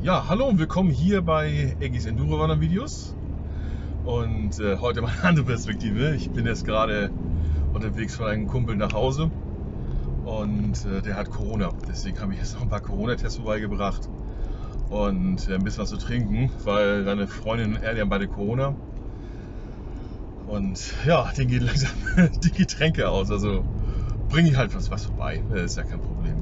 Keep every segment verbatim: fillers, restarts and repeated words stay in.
Ja, hallo und willkommen hier bei Eggis Enduro Runner Videos. Und äh, heute mal eine andere Perspektive. Ich bin jetzt gerade unterwegs von einem Kumpel nach Hause und äh, der hat Corona. Deswegen habe ich jetzt noch ein paar Corona-Tests vorbeigebracht und äh, ein bisschen was zu trinken, weil seine Freundin und er, die haben beide Corona. Und ja, denen geht langsam die Getränke aus. Also bringe ich halt was, was vorbei. Das ist ja kein Problem.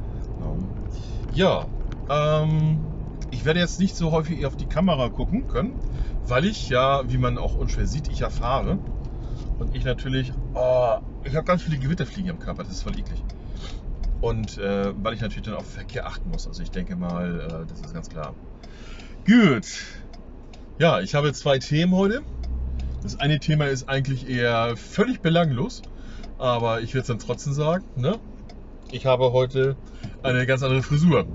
Ja, ähm, ich werde jetzt nicht so häufig auf die Kamera gucken können, weil ich ja, wie man auch unschwer sieht, ich erfahre. Und ich natürlich, oh, ich habe ganz viele Gewitterfliegen am Körper, das ist voll eklig. Und äh, weil ich natürlich dann auf Verkehr achten muss. Also ich denke mal, äh, das ist ganz klar. Gut. Ja, ich habe zwei Themen heute. Das eine Thema ist eigentlich eher völlig belanglos, aber ich werde es dann trotzdem sagen. Ne? Ich habe heute eine ganz andere Frisur.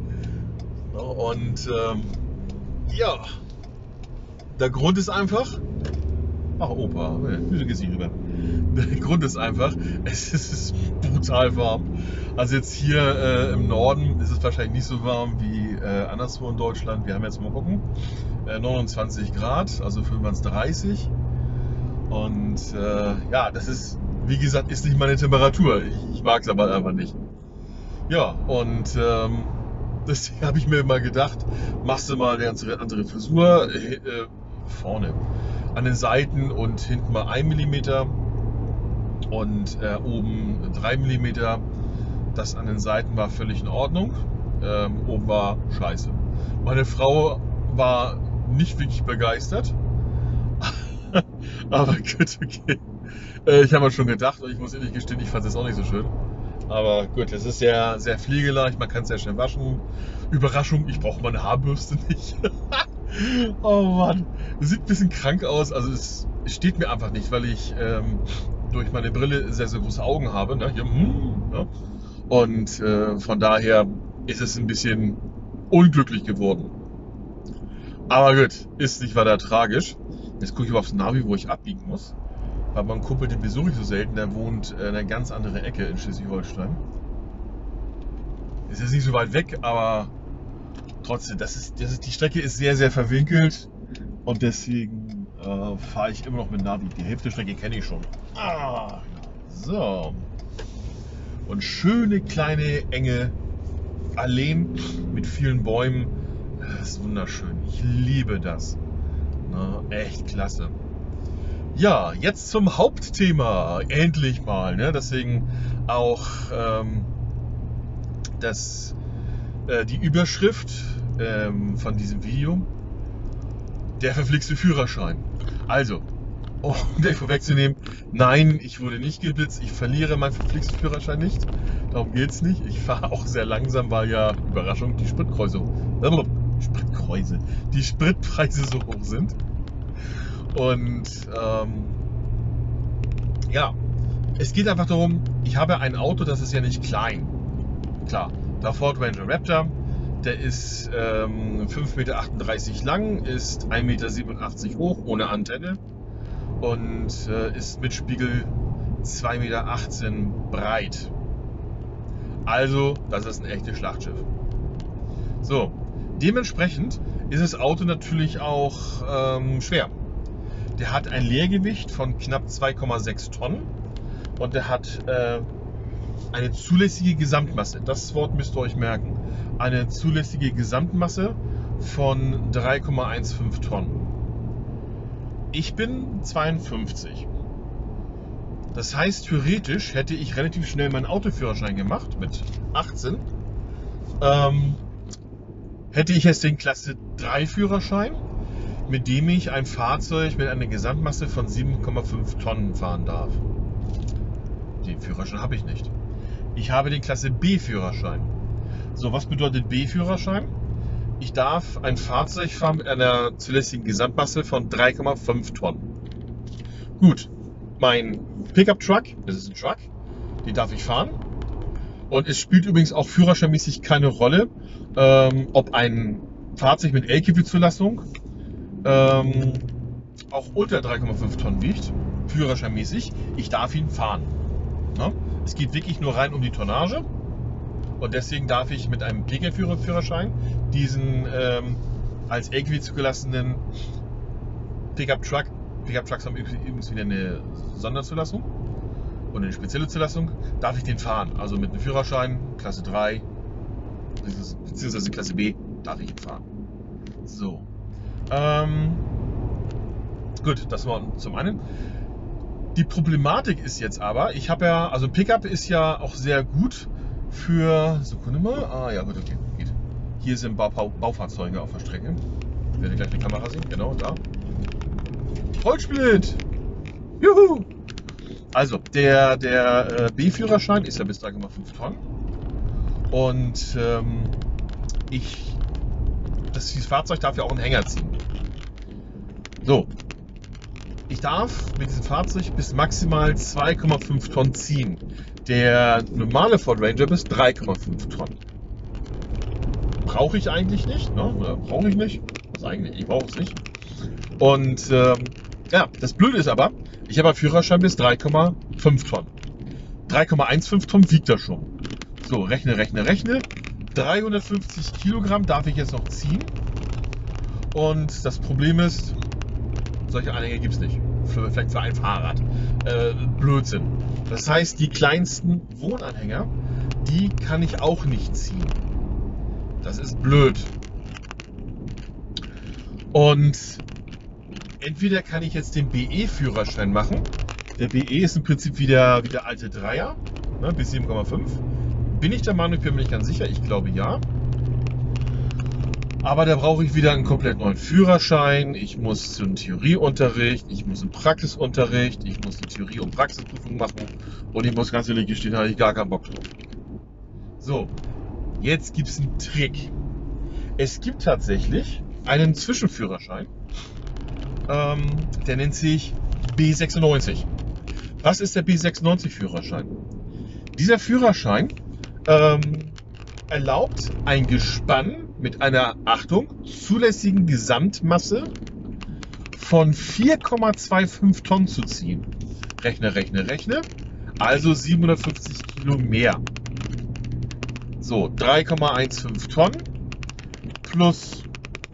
Und ähm, ja, der Grund ist einfach, ach Opa, wieso gehst du rüber? Der Grund ist einfach, es ist brutal warm. Also jetzt hier äh, im Norden ist es wahrscheinlich nicht so warm wie äh, anderswo in Deutschland. Wir haben jetzt mal gucken, äh, neunundzwanzig Grad, also für uns dreißig. Und äh, ja, das ist, wie gesagt, ist nicht meine Temperatur. Ich, ich mag es aber einfach nicht. Ja, und ähm, deswegen habe ich mir mal gedacht, machst du mal eine andere, andere Frisur, äh, vorne an den Seiten und hinten mal ein Millimeter und äh, oben drei Millimeter. Das an den Seiten war völlig in Ordnung, ähm, oben war scheiße. Meine Frau war nicht wirklich begeistert, aber gut, okay. Äh, ich habe mir schon gedacht und ich muss ehrlich gestehen, ich fand es auch nicht so schön. Aber gut, es ist sehr, sehr pflegeleicht, man kann es sehr schnell waschen. Überraschung, ich brauche meine Haarbürste nicht. Oh Mann, es sieht ein bisschen krank aus, also es steht mir einfach nicht, weil ich ähm, durch meine Brille sehr, sehr große Augen habe. Ne? Hier, mm, ja. Und äh, von daher ist es ein bisschen unglücklich geworden. Aber gut, ist nicht weiter tragisch. Jetzt gucke ich mal aufs Navi, wo ich abbiegen muss. Weil mein Kumpel, den besuche ich so selten, der wohnt in einer ganz anderen Ecke in Schleswig-Holstein. Ist jetzt nicht so weit weg, aber trotzdem, das ist, das ist, die Strecke ist sehr, sehr verwinkelt und deswegen äh, fahre ich immer noch mit Navi. Die Hälfte der Strecke kenne ich schon. Ah, so. Und schöne, kleine, enge Alleen mit vielen Bäumen. Das ist wunderschön. Ich liebe das. Na, echt klasse. Ja, jetzt zum Hauptthema. Endlich mal. Ne? Deswegen auch ähm, das, äh, die Überschrift ähm, von diesem Video. Der verflixte Führerschein. Also, um den vorwegzunehmen, nein, ich wurde nicht geblitzt. Ich verliere meinen verflixten Führerschein nicht. Darum geht es nicht. Ich fahre auch sehr langsam, weil ja, Überraschung, die Spritkreuze, äh, Spritkreuze, die Spritpreise so hoch sind. Und ähm, ja, es geht einfach darum, ich habe ein Auto, das ist ja nicht klein. Klar, der Ford Ranger Raptor, der ist ähm, fünf Meter achtunddreißig lang, ist ein Meter siebenundachtzig hoch, ohne Antenne und äh, ist mit Spiegel zwei Meter achtzehn breit. Also, das ist ein echtes Schlachtschiff. So, dementsprechend ist das Auto natürlich auch ähm, schwer. Der hat ein Leergewicht von knapp zwei Komma sechs Tonnen und der hat äh, eine zulässige Gesamtmasse, das Wort müsst ihr euch merken, eine zulässige Gesamtmasse von drei Komma fünfzehn Tonnen. Ich bin zweiundfünfzig. Das heißt, theoretisch hätte ich relativ schnell meinen Autoführerschein gemacht, mit achtzehn. Ähm, hätte ich jetzt den Klasse drei Führerschein, mit dem ich ein Fahrzeug mit einer Gesamtmasse von sieben Komma fünf Tonnen fahren darf. Den Führerschein habe ich nicht. Ich habe den Klasse B Führerschein. So, was bedeutet B Führerschein? Ich darf ein Fahrzeug fahren mit einer zulässigen Gesamtmasse von drei Komma fünf Tonnen. Gut, mein Pickup Truck, das ist ein Truck, den darf ich fahren. Und es spielt übrigens auch führerscheinmäßig keine Rolle, ähm, ob ein Fahrzeug mit L K W-Zulassung Ähm, auch unter drei Komma fünf Tonnen wiegt, führerscheinmäßig, ich darf ihn fahren. Ja? Es geht wirklich nur rein um die Tonnage und deswegen darf ich mit einem Pkw-Führerschein diesen ähm, als L K W zugelassenen Pickup-Truck. Pickup-Trucks haben übrigens wieder eine Sonderzulassung und eine spezielle Zulassung. Darf ich den fahren? Also mit einem Führerschein, Klasse drei, beziehungsweise Klasse B, darf ich ihn fahren. So. Ähm, gut, das war zum einen. Die Problematik ist jetzt aber, ich habe ja, also Pickup ist ja auch sehr gut für, Sekunde mal, ah ja gut, okay, geht. Hier sind Bau, Bau, Baufahrzeuge auf der Strecke. Ich werde gleich die Kamera sehen, genau, da. Holzsplit! Juhu! Also, der, der äh, B-Führerschein ist ja bis drei Komma fünf Tonnen. Und ähm, ich, das, dieses Fahrzeug darf ja auch einen Hänger ziehen. So. Ich darf mit diesem Fahrzeug bis maximal zwei Komma fünf Tonnen ziehen. Der normale Ford Ranger bis drei Komma fünf Tonnen. Brauche ich eigentlich nicht, ne? Oder brauche ich nicht? Was eigentlich? Ich brauche es nicht. Und ähm, ja, das Blöde ist aber, ich habe einen Führerschein bis drei Komma fünf Tonnen. drei Komma fünfzehn Tonnen wiegt er schon. So, rechne, rechne, rechne. dreihundertfünfzig Kilogramm darf ich jetzt noch ziehen. Und das Problem ist, solche Anhänger gibt es nicht. Für, vielleicht für ein Fahrrad. Äh, Blödsinn. Das heißt, die kleinsten Wohnanhänger, die kann ich auch nicht ziehen. Das ist blöd. Und entweder kann ich jetzt den B E-Führerschein machen. Der B E ist im Prinzip wie der, wie der alte Dreier, ne, bis sieben Komma fünf. Bin ich der Meinung, ich bin mir nicht ganz sicher. Ich glaube ja. Aber da brauche ich wieder einen komplett neuen Führerschein. Ich muss zum Theorieunterricht, ich muss im Praxisunterricht, ich muss die Theorie- und Praxisprüfung machen. Und ich muss ganz ehrlich gestehen, da habe ich gar keinen Bock drauf. So, jetzt gibt es einen Trick. Es gibt tatsächlich einen Zwischenführerschein. Ähm, der nennt sich B sechsundneunzig. Was ist der B sechsundneunzig Führerschein? Dieser Führerschein ähm, erlaubt ein Gespann mit einer, Achtung, zulässigen Gesamtmasse von vier Komma fünfundzwanzig Tonnen zu ziehen. Rechne, rechne, rechne. Also siebenhundertfünfzig Kilo mehr. So, drei Komma fünfzehn Tonnen plus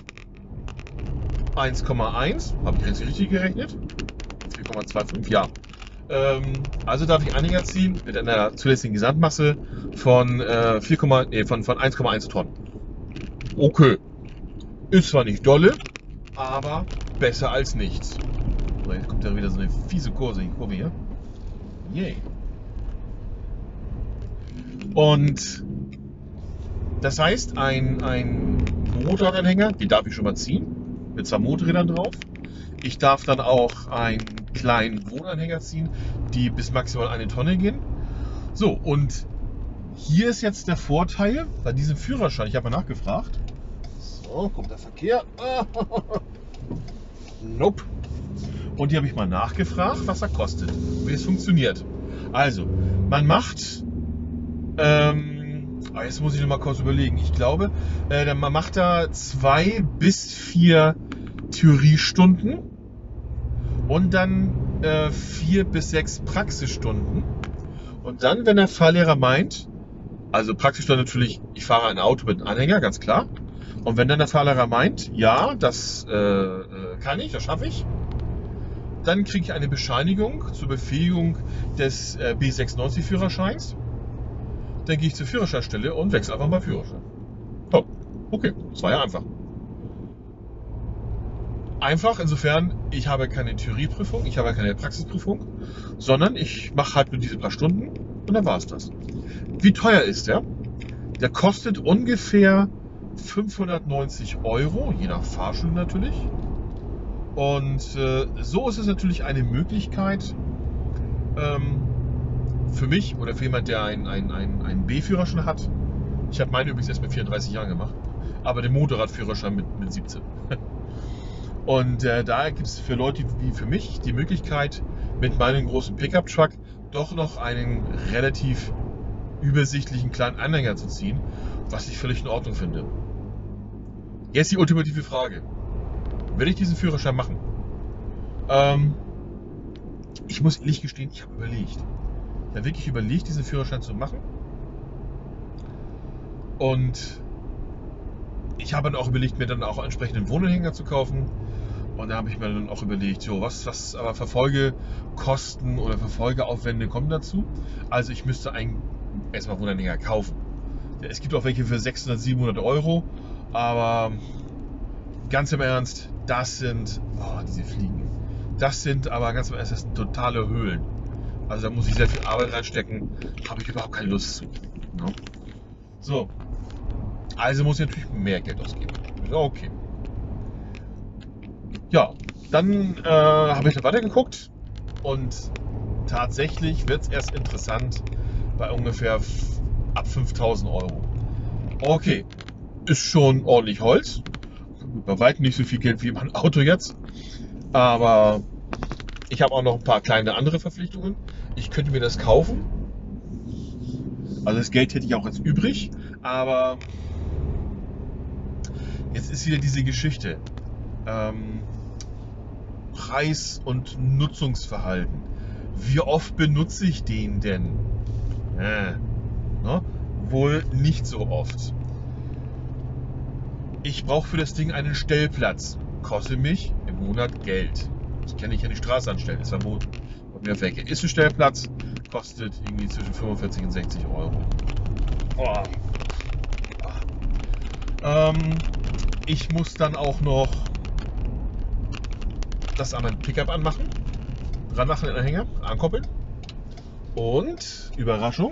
eins Komma eins. Habe ich jetzt richtig gerechnet? vier Komma fünfundzwanzig, ja. Ähm, also darf ich Anhänger ziehen mit einer zulässigen Gesamtmasse von, äh, vier, nee, von, von eins Komma eins Tonnen. Okay. Ist zwar nicht dolle, aber besser als nichts. So, jetzt kommt ja wieder so eine fiese Kurve, Kurve hier. Yay. Und das heißt, ein, ein Motorradanhänger, den darf ich schon mal ziehen, mit zwei Motorrädern drauf. Ich darf dann auch einen kleinen Wohnanhänger ziehen, die bis maximal eine Tonne gehen. So, und hier ist jetzt der Vorteil bei diesem Führerschein. Ich habe mal nachgefragt. So, kommt der Verkehr. Nope. Und hier habe ich mal nachgefragt, was er kostet, wie es funktioniert. Also, man macht, ähm, jetzt muss ich noch mal kurz überlegen. Ich glaube, äh, man macht da zwei bis vier Theoriestunden und dann äh, vier bis sechs Praxisstunden. Und dann, wenn der Fahrlehrer meint, also Praxisstunde natürlich, ich fahre ein Auto mit einem Anhänger, ganz klar. Und wenn dann der Fahrlehrer meint, ja, das äh, kann ich, das schaffe ich, dann kriege ich eine Bescheinigung zur Befähigung des äh, B sechsundneunzig Führerscheins. Dann gehe ich zur Führerscheinstelle und wechsle einfach mal Führerschein. Oh, okay, das war ja einfach. Einfach insofern, ich habe keine Theorieprüfung, ich habe keine Praxisprüfung, sondern ich mache halt nur diese paar Stunden und dann war es das. Wie teuer ist der? Der kostet ungefähr fünfhundertneunzig Euro, je nach Fahrschule natürlich. Und äh, so ist es natürlich eine Möglichkeit ähm, für mich oder für jemand, der einen ein, ein B-Führerschein hat. Ich habe meinen übrigens erst mit vierunddreißig Jahren gemacht, aber den Motorradführerschein mit, mit siebzehn. Und äh, da gibt es für Leute wie für mich die Möglichkeit, mit meinem großen Pickup-Truck doch noch einen relativ übersichtlichen kleinen Anhänger zu ziehen, was ich völlig in Ordnung finde. Jetzt die ultimative Frage. Werde ich diesen Führerschein machen? Ähm, ich muss ehrlich gestehen, ich habe überlegt. Ich habe wirklich überlegt, diesen Führerschein zu machen. Und ich habe dann auch überlegt, mir dann auch entsprechenden Wohnanhänger zu kaufen. Und da habe ich mir dann auch überlegt, so, was, was aber Verfolgekosten oder Verfolgeaufwände kommen dazu. Also ich müsste einen erstmal Wohnanhänger kaufen. Es gibt auch welche für sechshundert, siebenhundert Euro, aber ganz im Ernst, das sind, oh, diese Fliegen, das sind aber ganz im Ernst, das sind totale Höhlen. Also da muss ich sehr viel Arbeit reinstecken, habe ich überhaupt keine Lust zu. Ne? So, also muss ich natürlich mehr Geld ausgeben. Okay. Ja, dann äh, habe ich da weitergeguckt und tatsächlich wird es erst interessant bei ungefähr f- ab fünftausend Euro. Okay, ist schon ordentlich Holz. Bei weitem nicht so viel Geld wie mein Auto jetzt. Aber ich habe auch noch ein paar kleine andere Verpflichtungen. Ich könnte mir das kaufen. Also das Geld hätte ich auch jetzt übrig. Aber jetzt ist wieder diese Geschichte. Ähm, Preis- und Nutzungsverhalten. Wie oft benutze ich den denn? Äh, ne? Wohl nicht so oft. Ich brauche für das Ding einen Stellplatz. Kostet mich im Monat Geld. Ich kann nicht an die Straße anstellen, ist verboten. Und mir weg. Ist ein Stellplatz, kostet irgendwie zwischen fünfundvierzig und sechzig Euro. Oh. Ähm, ich muss dann auch noch das an meinen Pickup anmachen, ranmachen in den Anhänger, ankoppeln und Überraschung,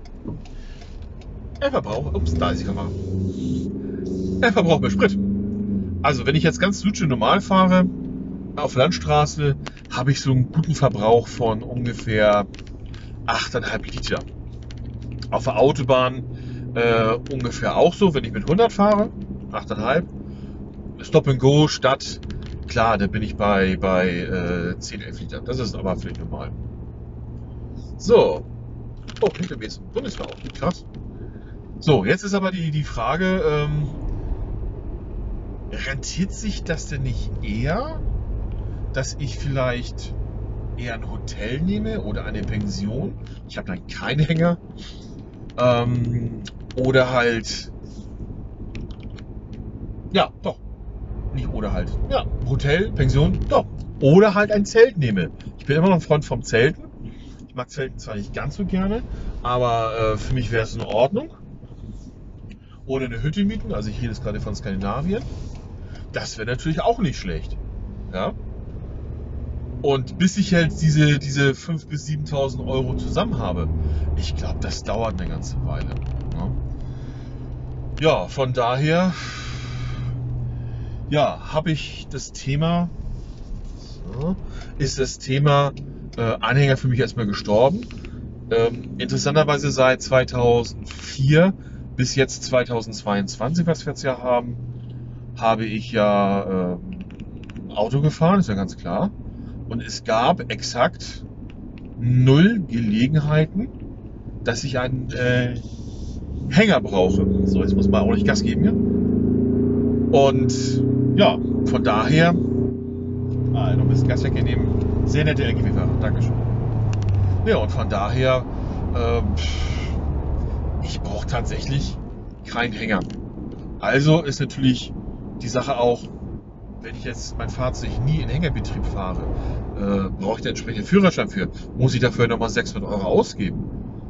er verbraucht, ups, da ist die Kamera, er verbraucht mehr Sprit. Also wenn ich jetzt ganz Suche normal fahre, auf Landstraße, habe ich so einen guten Verbrauch von ungefähr acht Komma fünf Liter. Auf der Autobahn äh, ungefähr auch so, wenn ich mit hundert fahre, acht Komma fünf. Stop and Go, Stadt, klar, da bin ich bei, bei äh, zehn, elf Liter. Das ist aber völlig normal. So. Oh, hinter mir ist ein Bundeswehrauto. Krass. So, jetzt ist aber die, die Frage, ähm, rentiert sich das denn nicht eher, dass ich vielleicht eher ein Hotel nehme oder eine Pension? Ich habe dann keinen Hänger. Ähm, oder halt, ja, doch. Nicht oder halt. Ja, Hotel, Pension, doch. Oder halt ein Zelt nehme. Ich bin immer noch ein Freund vom Zelten. Ich mag Zelten zwar nicht ganz so gerne, aber äh, für mich wäre es in Ordnung. Oder eine Hütte mieten, also ich rede jetzt gerade von Skandinavien. Das wäre natürlich auch nicht schlecht. Ja. Und bis ich halt diese, diese fünftausend bis siebentausend Euro zusammen habe, ich glaube, das dauert eine ganze Weile. Ja, ja, von daher, ja, habe ich das Thema, so, ist das Thema äh, Anhänger für mich erstmal gestorben. Ähm, interessanterweise seit zweitausendvier bis jetzt zweitausendzweiundzwanzig, was wir jetzt ja haben, habe ich ja äh, Auto gefahren, ist ja ganz klar. Und es gab exakt null Gelegenheiten, dass ich einen äh, Hänger brauche. So, jetzt muss man auch nicht Gas geben hier. Und ja, von daher, ah, noch ein bisschen Gas wegnehmen. Sehr nette L G W-Fahrer, Dankeschön. Ja, und von daher, äh, ich brauche tatsächlich keinen Hänger. Also ist natürlich die Sache auch, wenn ich jetzt mein Fahrzeug nie in Hängerbetrieb fahre, äh, brauche ich den entsprechenden Führerschein für. Muss ich dafür nochmal sechshundert Euro ausgeben?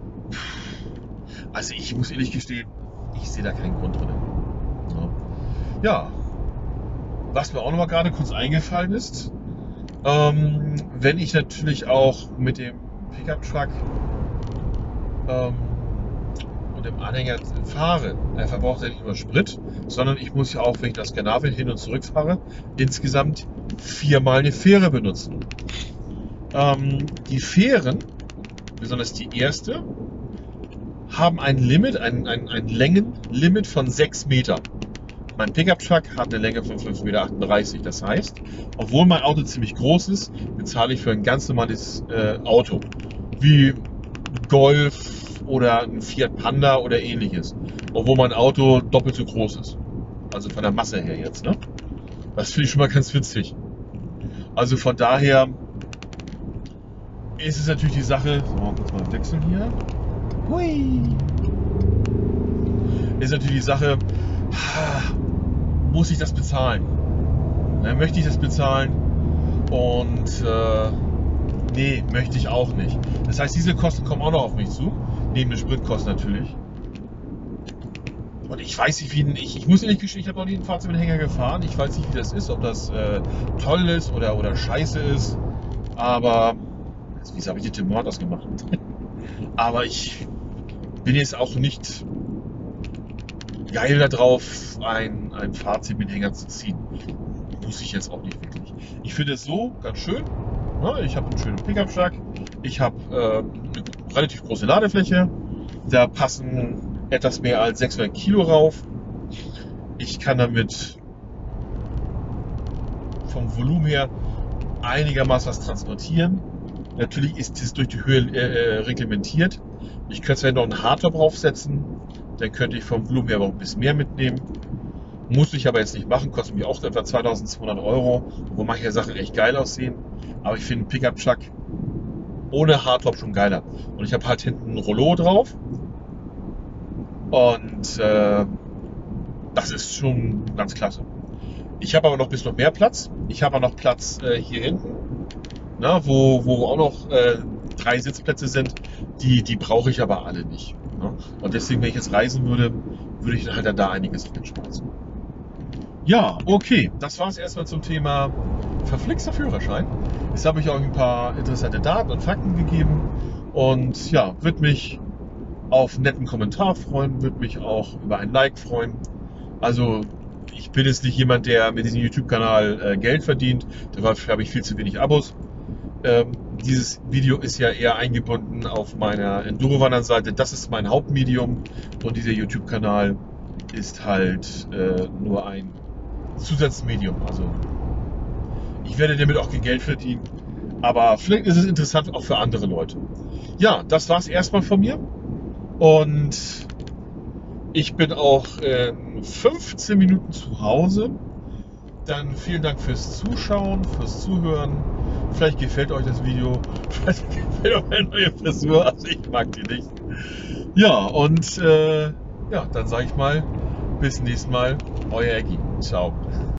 Also ich muss ehrlich gestehen, ich sehe da keinen Grund drin. Ja, ja. Was mir auch nochmal gerade kurz eingefallen ist, ähm, wenn ich natürlich auch mit dem Pickup-Truck ähm, und dem Anhänger fahre, er verbraucht ja nicht nur Sprit, sondern ich muss ja auch, wenn ich nach Skandinavien hin und zurück fahre, insgesamt viermal eine Fähre benutzen. Ähm, die Fähren, besonders die erste, haben ein Limit, ein, ein, ein Längenlimit von sechs Meter. Mein Pickup-Truck hat eine Länge von fünf Komma achtunddreißig Meter. Das heißt, obwohl mein Auto ziemlich groß ist, bezahle ich für ein ganz normales äh, Auto, wie Golf oder ein Fiat Panda oder ähnliches. Obwohl mein Auto doppelt so groß ist. Also von der Masse her jetzt. Ne? Das finde ich schon mal ganz witzig. Also von daher ist es natürlich die Sache, so, mal kurz mal wechseln hier. Hui. Ist natürlich die Sache, muss ich das bezahlen? Ne, möchte ich das bezahlen? Und äh, nee, möchte ich auch nicht. Das heißt, diese Kosten kommen auch noch auf mich zu, neben den Spritkosten natürlich. Und ich weiß nicht, wie ich, ich muss ehrlich gestehen, ich habe noch nie ein Fahrzeug mit Hänger gefahren. Ich weiß nicht, wie das ist, ob das äh, toll ist oder, oder scheiße ist. Aber, wieso habe ich die Timor ausgemacht? Aber ich bin jetzt auch nicht geil darauf, ein, ein Fahrzeug mit Hänger zu ziehen. Muss ich jetzt auch nicht wirklich. Ich finde es so ganz schön. Ja, ich habe einen schönen Pickup-Truck. Ich habe äh, eine relativ große Ladefläche. Da passen etwas mehr als sechshundert Kilo rauf. Ich kann damit vom Volumen her einigermaßen was transportieren. Natürlich ist es durch die Höhe äh, reglementiert. Ich könnte zwar noch einen Hardtop draufsetzen, dann könnte ich vom Volumen her aber auch ein bisschen mehr mitnehmen. Muss ich aber jetzt nicht machen, kostet mich auch etwa zweitausendzweihundert Euro, wo manche Sachen echt geil aussehen. Aber ich finde einen Pickup-Truck ohne Hardtop schon geiler. Und ich habe halt hinten ein Rollo drauf. Und äh, das ist schon ganz klasse. Ich habe aber noch ein bisschen mehr Platz. Ich habe auch noch Platz äh, hier hinten, na, wo, wo auch noch äh, drei Sitzplätze sind. Die, die brauche ich aber alle nicht. Ne? Und deswegen, wenn ich jetzt reisen würde, würde ich dann halt da einiges einspeisen. Ja, okay. Das war es erstmal zum Thema verflixter Führerschein. Jetzt habe ich auch ein paar interessante Daten und Fakten gegeben. Und ja, würde mich auf einen netten Kommentar freuen, würde mich auch über ein Like freuen. Also ich bin jetzt nicht jemand, der mit diesem YouTube-Kanal äh, Geld verdient. Dafür habe ich viel zu wenig Abos. Ähm, dieses Video ist ja eher eingebunden auf meiner Enduro-Wandern-Seite. Das ist mein Hauptmedium und dieser YouTube-Kanal ist halt äh, nur ein Zusatzmedium. Also ich werde damit auch kein Geld verdienen, aber vielleicht ist es interessant auch für andere Leute. Ja, das war es erstmal von mir. Und ich bin auch in fünfzehn Minuten zu Hause. Dann vielen Dank fürs Zuschauen, fürs Zuhören. Vielleicht gefällt euch das Video. Vielleicht gefällt euch meine neue Frisur. Also ich mag die nicht. Ja, und äh, ja, dann sage ich mal, bis nächstes Mal. Euer Eggi. Ciao.